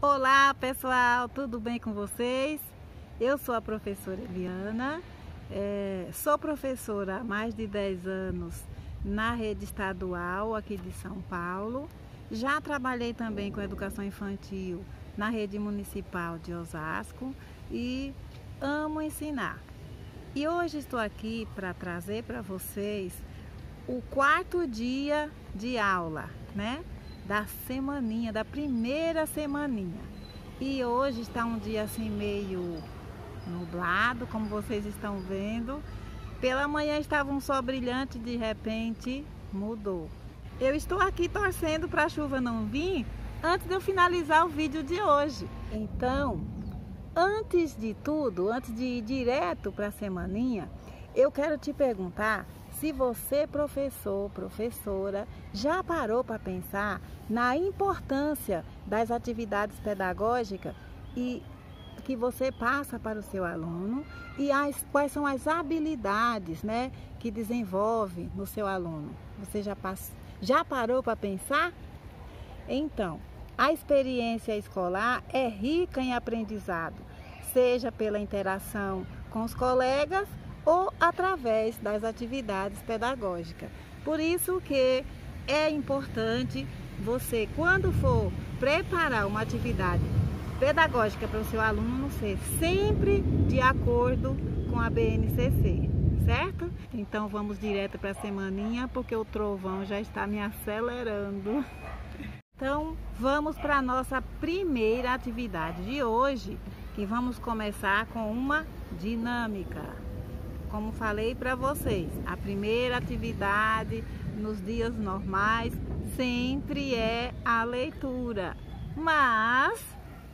Olá pessoal, tudo bem com vocês? Eu sou a professora Eliana, sou professora há mais de 10 anos na rede estadual aqui de São Paulo. Já trabalhei também com educação infantil na rede municipal de Osasco e amo ensinar. E hoje estou aqui para trazer para vocês o quarto dia de aula, né? Da semaninha, da primeira semaninha. E hoje está um dia assim meio nublado, como vocês estão vendo. Pela manhã estava um sol brilhante, de repente mudou. Eu estou aqui torcendo para a chuva não vir antes de eu finalizar o vídeo de hoje. Então, antes de tudo, antes de ir direto para a semaninha, eu quero te perguntar se você, professor, professora, já parou para pensar na importância das atividades pedagógicas e que você passa para o seu aluno e quais são as habilidades, né, que desenvolve no seu aluno. Você já parou para pensar? Então, a experiência escolar é rica em aprendizado, seja pela interação com os colegas ou através das atividades pedagógicas. Por isso que é importante você, quando for preparar uma atividade pedagógica para o seu aluno, ser sempre de acordo com a BNCC, certo? Então vamos direto para a semaninha, porque o trovão já está me acelerando. Então vamos para a nossa primeira atividade de hoje, que vamos começar com uma dinâmica. Como falei para vocês, a primeira atividade nos dias normais sempre é a leitura, mas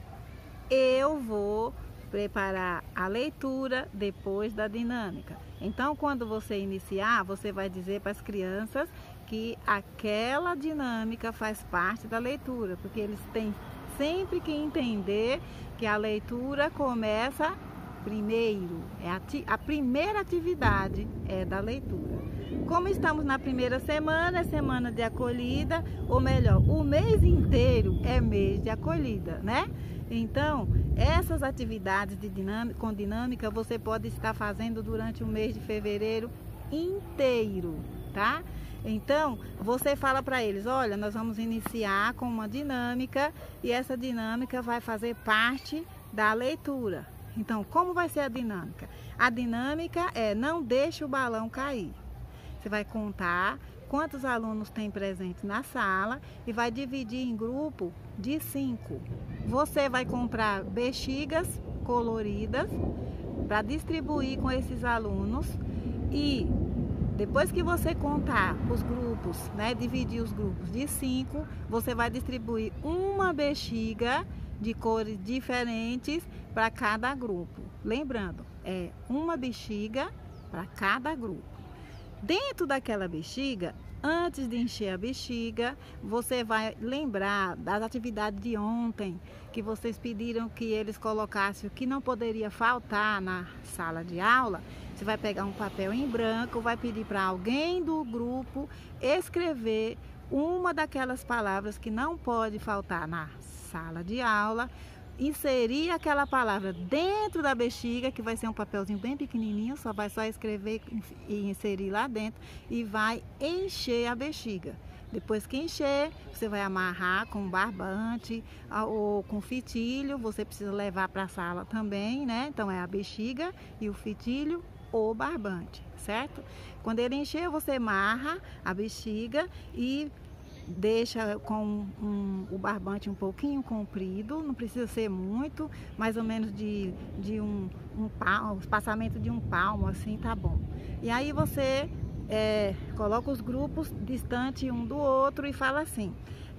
eu vou preparar a leitura depois da dinâmica. Então, quando você iniciar, você vai dizer para as crianças que aquela dinâmica faz parte da leitura, porque eles têm sempre que entender que a leitura começa primeiro, a primeira atividade é da leitura. Como estamos na primeira semana, é semana de acolhida, ou melhor, o mês inteiro é mês de acolhida, né? Então, essas atividades com dinâmica você pode estar fazendo durante o mês de fevereiro inteiro, tá? Então, você fala para eles, olha, nós vamos iniciar com uma dinâmica e essa dinâmica vai fazer parte da leitura. Então, como vai ser a dinâmica? A dinâmica é não deixe o balão cair. Você vai contar quantos alunos tem presente na sala e vai dividir em grupo de 5. Você vai comprar bexigas coloridas para distribuir com esses alunos e depois que você contar os grupos, né, dividir os grupos de 5, você vai distribuir uma bexiga de cores diferentes para cada grupo. Lembrando, é uma bexiga para cada grupo. Dentro daquela bexiga, antes de encher a bexiga, você vai lembrar das atividades de ontem, que vocês pediram que eles colocassem o que não poderia faltar na sala de aula. Você vai pegar um papel em branco, vai pedir para alguém do grupo escrever uma daquelas palavras que não pode faltar na sala de aula, inserir aquela palavra dentro da bexiga, que vai ser um papelzinho bem pequenininho, vai só escrever e inserir lá dentro e vai encher a bexiga. Depois que encher, você vai amarrar com barbante ou com fitilho, você precisa levar para a sala também, né? Então é a bexiga e o fitilho ou barbante, certo? Quando ele encher, você amarra a bexiga e deixa com o barbante um pouquinho comprido, não precisa ser muito, mais ou menos de um palmo, espaçamento de um palmo, assim tá bom. E aí você coloca os grupos distante um do outro e fala assim,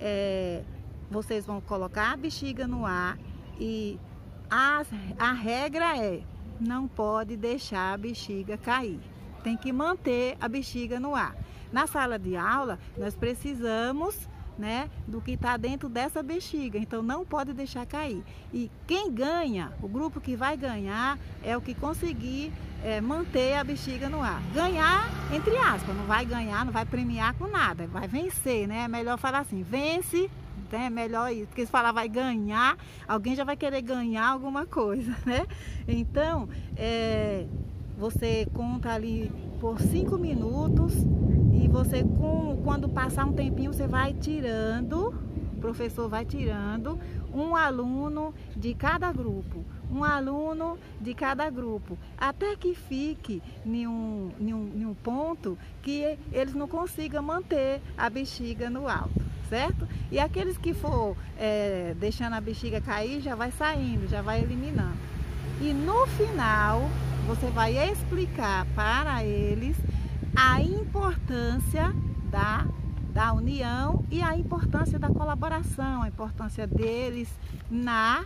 vocês vão colocar a bexiga no ar e a regra é, não pode deixar a bexiga cair, tem que manter a bexiga no ar. Na sala de aula, nós precisamos, né, do que está dentro dessa bexiga, então não pode deixar cair. E quem ganha, o grupo que vai ganhar, é o que conseguir manter a bexiga no ar. Ganhar, entre aspas, não vai ganhar, não vai premiar com nada, vai vencer, né? É melhor falar assim, vence Então é melhor isso, porque se falar vai ganhar, alguém já vai querer ganhar alguma coisa, né? Então, você conta ali por 5 minutos e você, quando passar um tempinho, você vai tirando, o professor vai tirando um aluno de cada grupo. Um aluno de cada grupo, até que fique em um ponto que eles não consigam manter a bexiga no alto, certo? E aqueles que for deixando a bexiga cair, já vai saindo, já vai eliminando. E no final, você vai explicar para eles a importância da união e a importância da colaboração, a importância deles na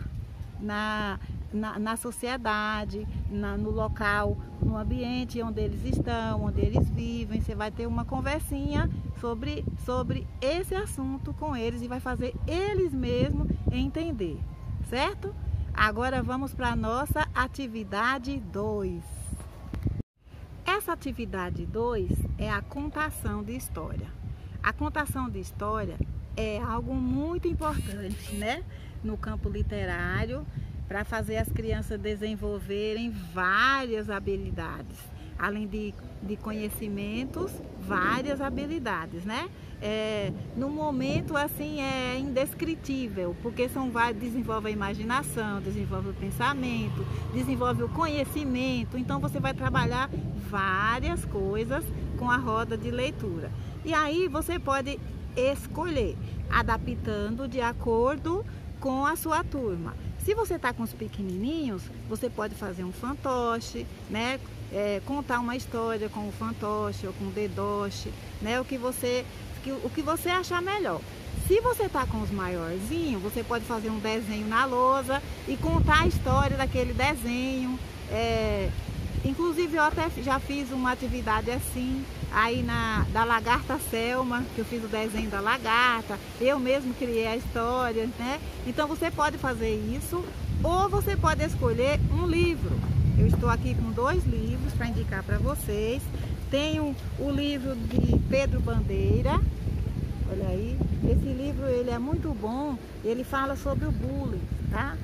sociedade, no local, no ambiente onde eles estão, onde eles vivem. Você vai ter uma conversinha sobre esse assunto com eles e vai fazer eles mesmos entender, certo? Agora vamos para a nossa atividade 2. Essa atividade 2 é a contação de história. A contação de história é algo muito importante, né? No campo literário, para fazer as crianças desenvolverem várias habilidades, além de conhecimentos, várias habilidades, né? No momento, assim, é indescritível, porque desenvolve a imaginação, desenvolve o pensamento, desenvolve o conhecimento. Então, você vai trabalhar várias coisas com a roda de leitura. E aí, você pode escolher, adaptando de acordo com a sua turma. Se você está com os pequenininhos, você pode fazer um fantoche, né? Contar uma história com o fantoche ou com o dedoche, né? O que você achar melhor. Se você está com os maiorzinhos, você pode fazer um desenho na lousa e contar a história daquele desenho. Inclusive, eu até já fiz uma atividade assim, aí da lagarta Selma, que eu fiz o desenho da lagarta, eu mesmo criei a história, né? Então você pode fazer isso, ou você pode escolher um livro. Eu estou aqui com 2 livros para indicar para vocês. Tenho o livro de Pedro Bandeira, olha aí, esse livro ele é muito bom, ele fala sobre o bullying, tá?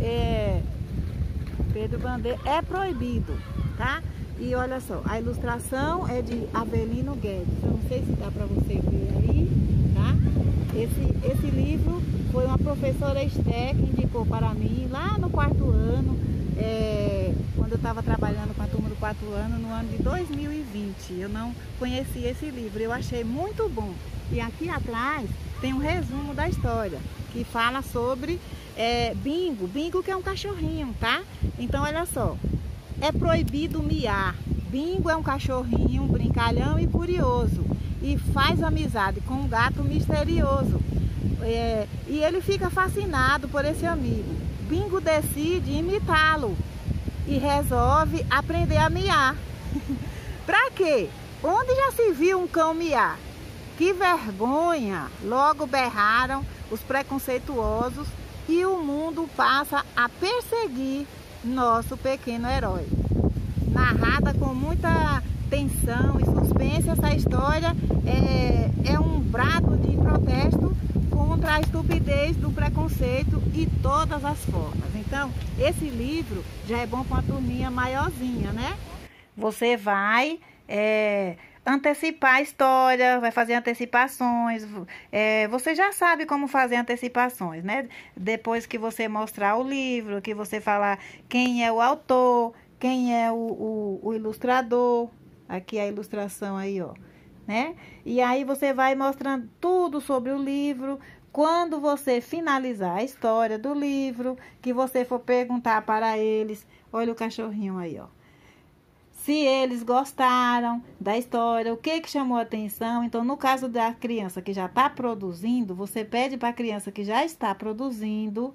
Pedro Bandeira é proibido, tá? E olha só, a ilustração é de Avelino Guedes. Eu não sei se dá para você ver aí, tá? Esse livro foi uma professora Esté que indicou para mim lá no 4º ano, quando eu estava trabalhando com a turma do 4º ano, no ano de 2020. Eu não conhecia esse livro, eu achei muito bom. E aqui atrás tem um resumo da história, que fala sobre Bingo. Bingo que é um cachorrinho, tá? Então olha só. É proibido miar. Bingo é um cachorrinho brincalhão e curioso e faz amizade com um gato misterioso. E ele fica fascinado por esse amigo. Bingo decide imitá-lo e resolve aprender a miar. Pra quê? Onde já se viu um cão miar? Que vergonha! Logo berraram os preconceituosos e o mundo passa a perseguir nosso pequeno herói. Narrada com muita tensão e suspense, essa história é um brado de protesto contra a estupidez do preconceito e todas as formas. Então, esse livro já é bom para uma turminha maiorzinha, né? Você vai antecipar a história, vai fazer antecipações. Você já sabe como fazer antecipações, né? Depois que você mostrar o livro, que você falar quem é o autor, quem é o ilustrador. Aqui a ilustração aí, ó, né? E aí você vai mostrando tudo sobre o livro. Quando você finalizar a história do livro, que você for perguntar para eles, olha o cachorrinho aí, ó. Se eles gostaram da história, o que chamou a atenção. Então, no caso da criança que já está produzindo, você pede para a criança que já está produzindo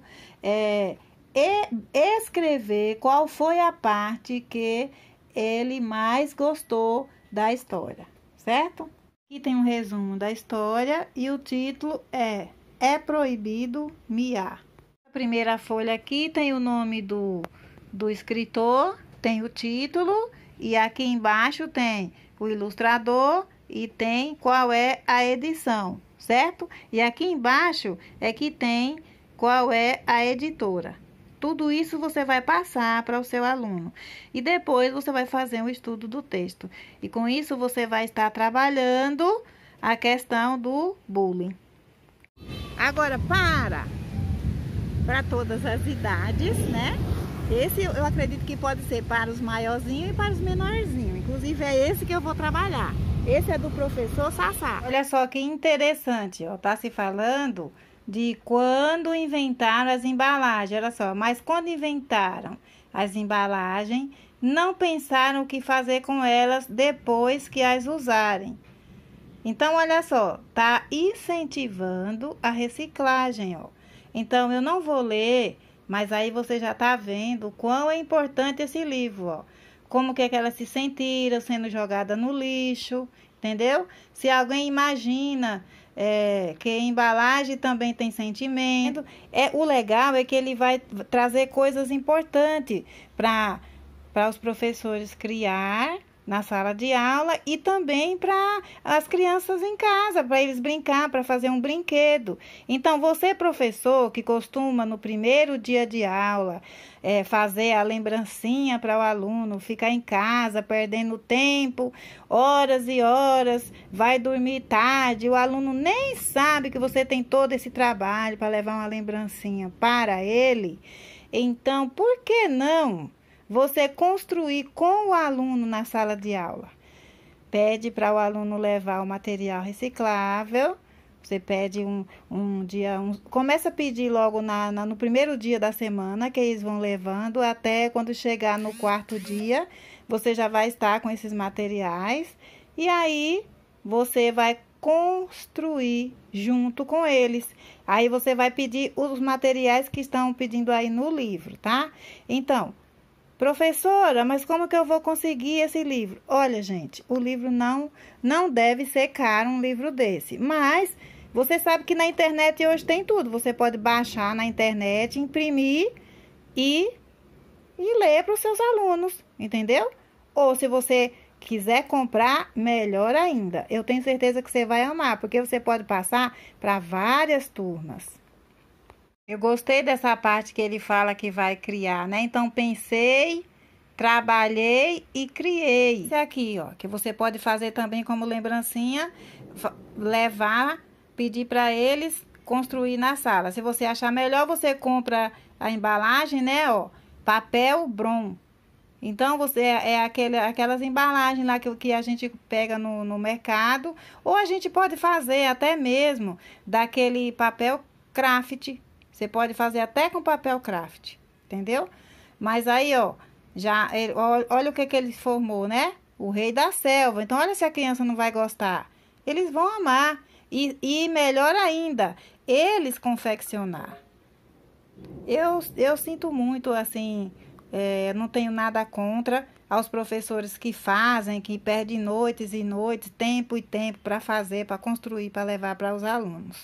escrever qual foi a parte que ele mais gostou da história, certo? Aqui tem um resumo da história e o título é proibido miar. A primeira folha aqui tem o nome do escritor, tem o título. E aqui embaixo tem o ilustrador e tem qual é a edição, certo? E aqui embaixo é que tem qual é a editora. Tudo isso você vai passar para o seu aluno. E depois você vai fazer um estudo do texto. E com isso você vai estar trabalhando a questão do bullying. Agora, para todas as idades, né? Esse eu acredito que pode ser para os maiorzinhos e para os menorzinhos. Inclusive é esse que eu vou trabalhar. Esse é do professor Sassá. Olha só que interessante, ó. Tá se falando de quando inventaram as embalagens. Olha só, mas quando inventaram as embalagens, não pensaram o que fazer com elas depois que as usarem. Então, olha só, tá incentivando a reciclagem, ó. Então, eu não vou ler, mas aí você já tá vendo o quão é importante esse livro, ó. Como que elas se sentiram sendo jogadas no lixo, entendeu? Se alguém imagina que a embalagem também tem sentimento, o legal é que ele vai trazer coisas importantes para os professores criar na sala de aula e também para as crianças em casa, para eles brincar, para fazer um brinquedo. Então, você, professor, que costuma no primeiro dia de aula fazer a lembrancinha para o aluno, ficar em casa perdendo tempo, horas e horas, vai dormir tarde, o aluno nem sabe que você tem todo esse trabalho para levar uma lembrancinha para ele. Então, por que não você construir com o aluno na sala de aula? Pede para o aluno levar o material reciclável. Você pede um dia, começa a pedir logo no primeiro dia da semana, que eles vão levando, até quando chegar no quarto dia, você já vai estar com esses materiais. E aí, você vai construir junto com eles. Aí, você vai pedir os materiais que estão pedindo aí no livro, tá? Então, professora, mas como que eu vou conseguir esse livro? Olha, gente, o livro não deve ser caro, um livro desse. Mas você sabe que na internet hoje tem tudo. Você pode baixar na internet, imprimir e ler para os seus alunos, entendeu? Ou se você quiser comprar, melhor ainda. Eu tenho certeza que você vai amar, porque você pode passar para várias turmas. Eu gostei dessa parte que ele fala que vai criar, né? Então, pensei, trabalhei e criei. Esse aqui, ó, que você pode fazer também como lembrancinha, levar, pedir para eles construir na sala. Se você achar melhor, você compra a embalagem, né, ó, papel Brom. Então, você aquelas embalagens lá que a gente pega no mercado, ou a gente pode fazer até mesmo daquele papel craft. Você pode fazer até com papel craft, entendeu? Mas aí, ó, olha o que ele formou, né? O rei da selva. Então, olha se a criança não vai gostar. Eles vão amar. E melhor ainda, eles confeccionar. Eu sinto muito, assim, não tenho nada contra aos professores que fazem, que perdem noites e noites, tempo e tempo para fazer, para construir, para levar para os alunos.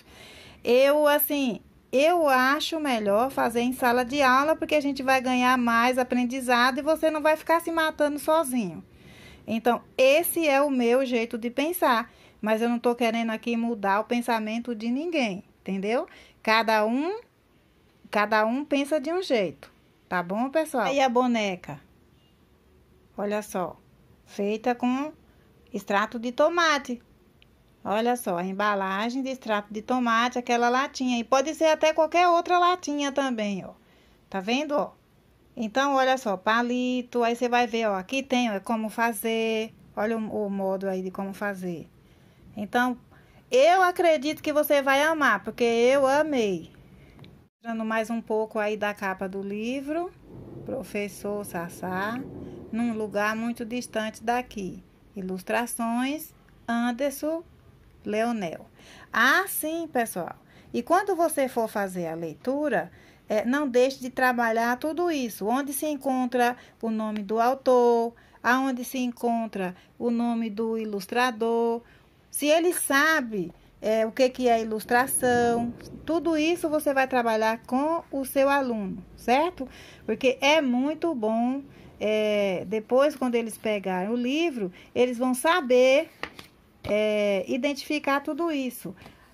Eu acho melhor fazer em sala de aula, porque a gente vai ganhar mais aprendizado e você não vai ficar se matando sozinho. Então, esse é o meu jeito de pensar, mas eu não estou querendo aqui mudar o pensamento de ninguém, entendeu? Cada um pensa de um jeito, tá bom, pessoal? E a boneca, olha só, feita com extrato de tomate. Olha só, a embalagem de extrato de tomate, aquela latinha. E pode ser até qualquer outra latinha também, ó. Tá vendo, ó? Então, olha só, palito. Aí você vai ver, ó, aqui tem, ó, como fazer. Olha o modo aí de como fazer. Então, eu acredito que você vai amar, porque eu amei. Mostrando mais um pouco aí da capa do livro. Professor Sassá, num lugar muito distante daqui. Ilustrações, Anderson Leonel. Sim, pessoal. E quando você for fazer a leitura, não deixe de trabalhar tudo isso. Onde se encontra o nome do autor, aonde se encontra o nome do ilustrador, se ele sabe o que é ilustração, tudo isso você vai trabalhar com o seu aluno, certo? Porque é muito bom, depois quando eles pegarem o livro, eles vão saber identificar tudo isso.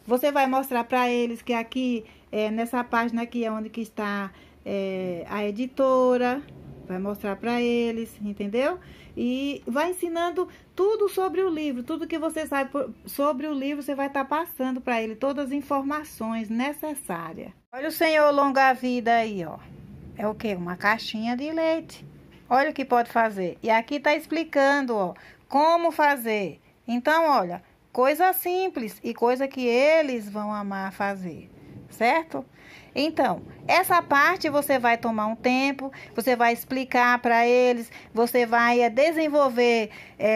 Você vai mostrar para eles que aqui, nessa página aqui é onde que está a editora. Vai mostrar para eles, entendeu? E vai ensinando tudo sobre o livro. Tudo que você sabe sobre o livro, você vai estar passando para ele todas as informações necessárias. Olha o Senhor longa-vida aí, ó. É o quê? Uma caixinha de leite. Olha o que pode fazer. E aqui está explicando, ó, como fazer. Então, olha, coisa simples e coisa que eles vão amar fazer, certo? Então, essa parte você vai tomar um tempo, você vai explicar para eles, você vai desenvolver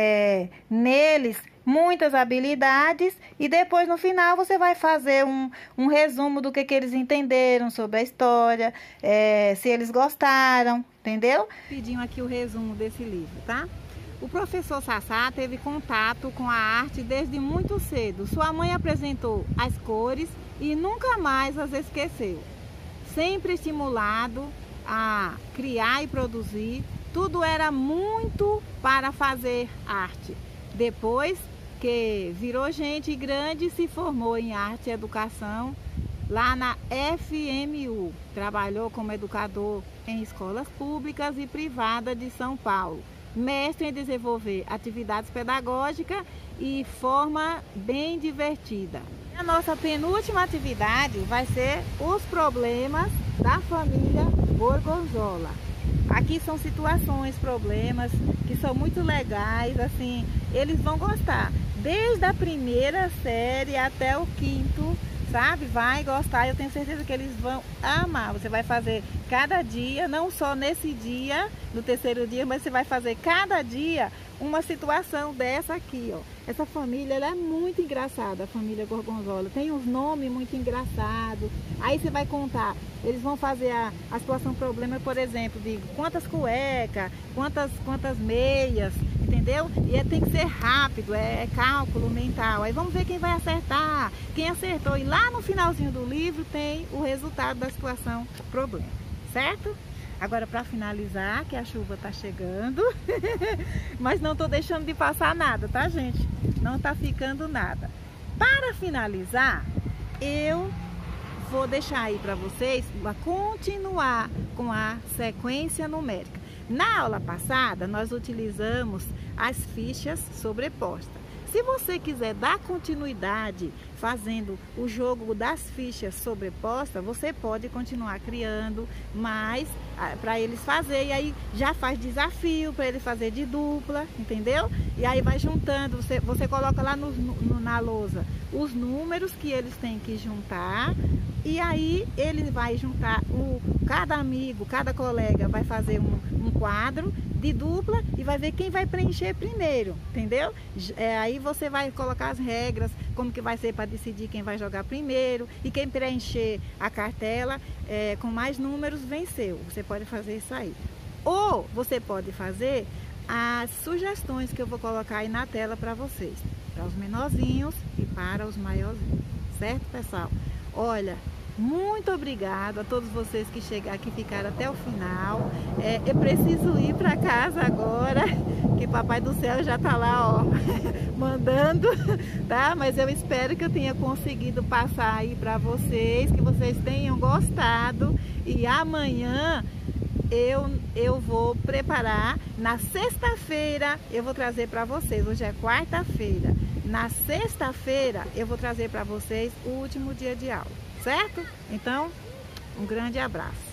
neles muitas habilidades e depois no final você vai fazer um resumo do que eles entenderam sobre a história, se eles gostaram, entendeu? Pedinho aqui o resumo desse livro, tá? O professor Sassá teve contato com a arte desde muito cedo. Sua mãe apresentou as cores e nunca mais as esqueceu. Sempre estimulado a criar e produzir, tudo era muito para fazer arte. Depois que virou gente grande, se formou em arte e educação lá na FMU. Trabalhou como educador em escolas públicas e privadas de São Paulo. Mestre em desenvolver atividades pedagógicas e forma bem divertida. A nossa penúltima atividade vai ser os problemas da família Gorgonzola. Aqui são situações, problemas que são muito legais, assim, eles vão gostar. Desde a primeira série até o quinto, sabe? Vai gostar, eu tenho certeza que eles vão amar. Você vai fazer cada dia, não só nesse dia, no terceiro dia, mas você vai fazer cada dia uma situação dessa aqui, ó. Essa família, ela é muito engraçada, a família Gorgonzola. Tem uns nomes muito engraçados. Aí você vai contar, eles vão fazer a situação problema, por exemplo, de quantas cuecas, quantas meias, entendeu? E tem que ser rápido, é cálculo mental. Aí vamos ver quem vai acertar, quem acertou. E lá no finalzinho do livro tem o resultado da situação problema, certo? Agora, para finalizar, que a chuva tá chegando, mas não tô deixando de passar nada, tá, gente? Não tá ficando nada. Para finalizar, eu vou deixar aí para vocês continuar com a sequência numérica. Na aula passada, nós utilizamos as fichas sobrepostas. Se você quiser dar continuidade fazendo o jogo das fichas sobrepostas, você pode continuar criando mais para eles fazerem. E aí já faz desafio para ele fazer de dupla, entendeu? E aí vai juntando, você coloca lá na lousa os números que eles têm que juntar. E aí ele vai juntar, cada amigo, cada colega vai fazer um quadro de dupla e vai ver quem vai preencher primeiro, entendeu? Aí você vai colocar as regras, como que vai ser para decidir quem vai jogar primeiro, e quem preencher a cartela com mais números venceu. Você pode fazer isso aí. Ou você pode fazer as sugestões que eu vou colocar aí na tela para vocês, para os menorzinhos e para os maiorzinhos, certo, pessoal? Olha, muito obrigada a todos vocês que chegaram, que ficaram até o final. Eu preciso ir para casa agora, que Papai do Céu já está lá, ó, mandando, tá? Mas eu espero que eu tenha conseguido passar aí para vocês, que vocês tenham gostado. E amanhã eu vou preparar, na sexta-feira eu vou trazer para vocês, hoje é quarta-feira, na sexta-feira eu vou trazer para vocês o último dia de aula, certo? Então, um grande abraço.